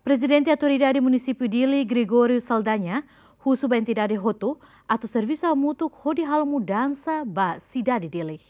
Presidente da Autoridade Município Dili, Gregório Saldanha, husu ba entidade Hoto, atau serviço mútuo hodi hal mudança ba cidade Dili.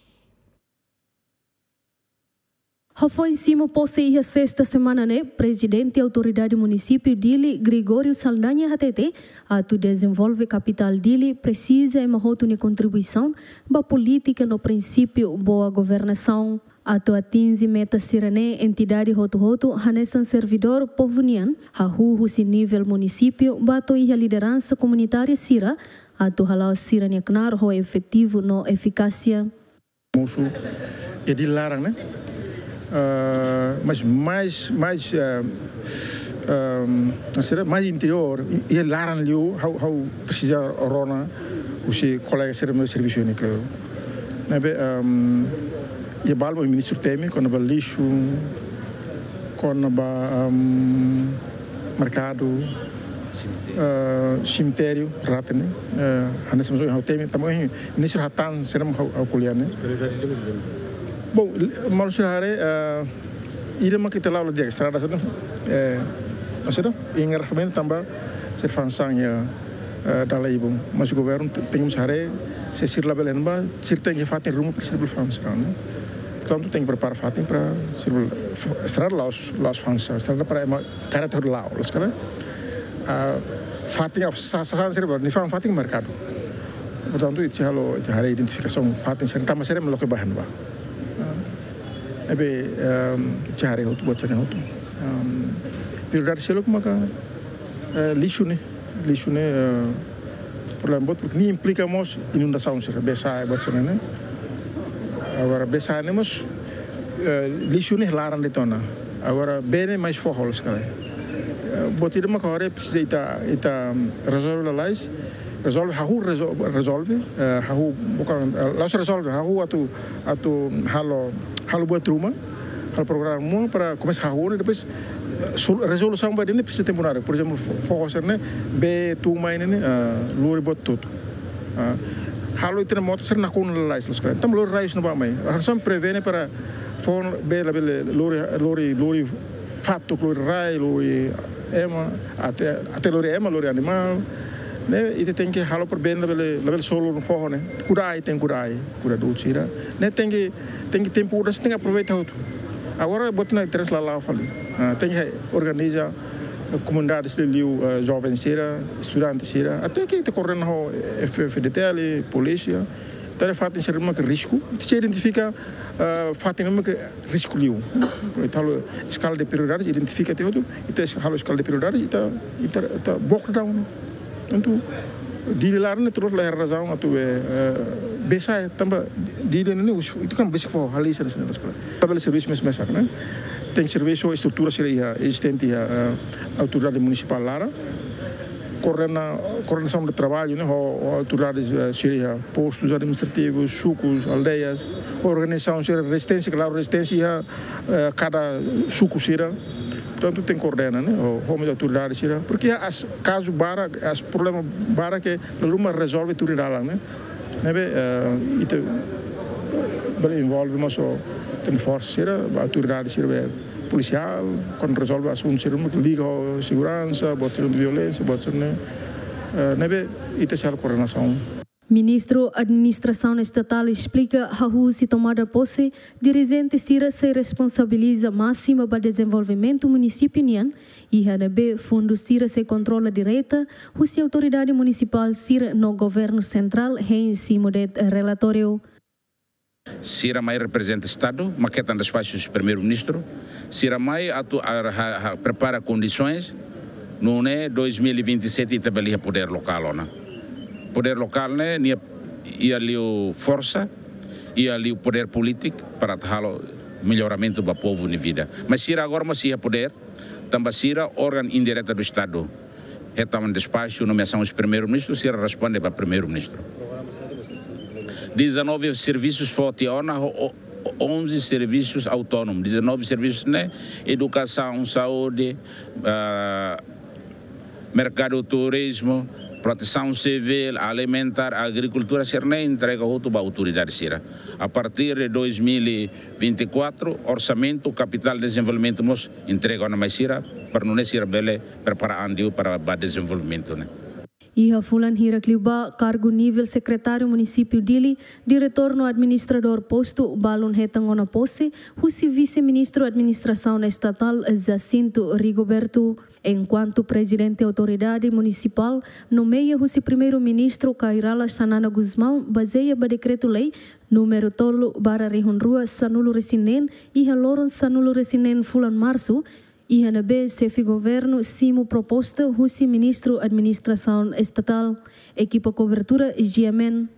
Foi em cima posse a sexta semana, né? Presidente da Autoridade Município Dili, Gregório Saldanha HTT, atu desenvolve capital Dili, precisa uma outra contribuição ba política no princípio boa governação. Atu atinge meta sirane entidade Hoto hanesan servidor povunian, hahu si nível município, bato a liderança comunitária sira, atu halau sirane knar ho efetivo no eficácia. Moço é de larang, né? Mas mais interior e larang liu how precisa rona os colegas serem serviço né claro e balmo o ministro Temer quando ba lixo quando ba mercado cemitério rata né antes mas o Temer também ministro Hatan serem ao colher né. Bom, malu sehari ida mak kita lalu dia estrada sudah, maksudnya ingat kemarin tambah servansangnya dalam ibu masuk governo tengok sehari sesir label enba cerita yang fatin rumah persirbel fansang, portanto tem que preparar fatin para estrada laos fansang, estrada para emak karakter laos, sekarang fatin sasaran serba ni fatin mercado, portanto itu hari identifikasi fatin serta masih ada melakukan bahan bah. Ebe cari hotu buat sana hotu. Prioridade selo como que lixo né problema buat porque ni implicamos inundação sih besa buat sana né. Agora besa né mas lixo né larang de tona. Agora bem mais forró sekali. Buat itu mak hore precisa ita resolve lais. Resolve bukan langsung resolve atau halo buat rumah hal program para começar e depois resolução para ini precisa temporária por exemplo fokusnya be tuma ini luri buat tudo halo itu moto ser nakun lais sekarang tam luri rais no bamai harus prevene para for be luri fato luri rai luri ema até luri animal né itu tem que halo por bem level solo no forro né curai dulcira né tem que tempo udah tem que aproveitar tudo agora botando três lá fali tem que organizar comunidades de liu jovens sira estudantes sira até que te correndo ho FFDT ali polícia então fato ser uma risco te identifica fato uma risco liu então escala de prioridade identifica tudo itu halo escala de prioridade itu block down. Então, di luar ni terus lahir razão atau besa tambah di ni itu kan basic for halis dan segala sekolah. Tabel serviço mesmo né? Tem serviço estrutura seria existente a autoridade municipal lá. Coordenação de trabalho, né? Autoridades seria postos administrativos, sucos, aldeias, organização seria resistência, claro resistência cada suco seria. Portanto tem coordena né como as autoridades porque as casos bara as problemas bara que numa resolve tudo lá né itu envolve mas tem força a autoridade policial quando resolve assuntos liga segurança botar violência botar né itu é a coordenação. Ministro Administração Estatal explica how se tomada posse, dirigente Sira se responsabiliza máxima para desenvolvimento município nian e HDB fundo Sira se controla direta, se autoridade municipal Sira no governo central em cima do relatório. Sira mai representa Estado, maqueta dos espaços do primeiro-ministro. Sira mai prepara condições no 2027 e também poder local na. Poder local né ia ali o força ia ali o poder político para dar o melhoramento do povo de vida mas se agora mas ia poder também se órgão indireto do Estado retomando despacho nomeação dos primeiro-ministros se responde para primeiro-ministro 19 serviços forte 11 serviços autônomos 19 serviços né educação saúde mercado turismo proteção civil, alimentar, agricultura, será entrega a autoridade sira. A partir de 2024, orçamento, capital de desenvolvimento, nós entrega na mais sira, para não ser bele preparando para o desenvolvimento, né? Iha Fulan Hirakliuba, cargo nível secretário município Dili, diretor no administrador posto Balon Hetangona Posse, husi vice-ministro administração estatal Jacinto Rigoberto, enquanto presidente autoridade municipal, nomeia husi primeiro-ministro Kairala Sanana Guzmão, baseia ba decreto-lei número tolo bara rihunrua sanulu resinen, iha loron sanulu resinen Fulan Março, Iha na B, chefe governo, simo proposta, husi ministro administração estatal, equipa cobertura, GMN,